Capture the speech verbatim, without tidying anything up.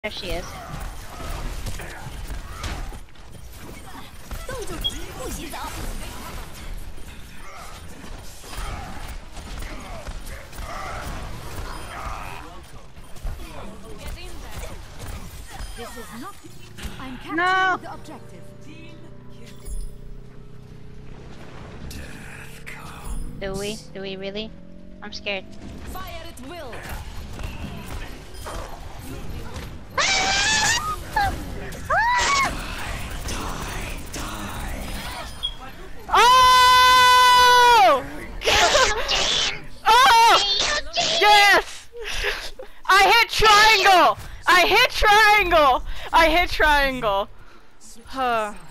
There she is. This is not. I'm capturing No. the objective. Do we? Do we really? I'm scared. Fire at will. Oh! Oh! Yes! I hit triangle! I hit triangle! I hit triangle! Huh.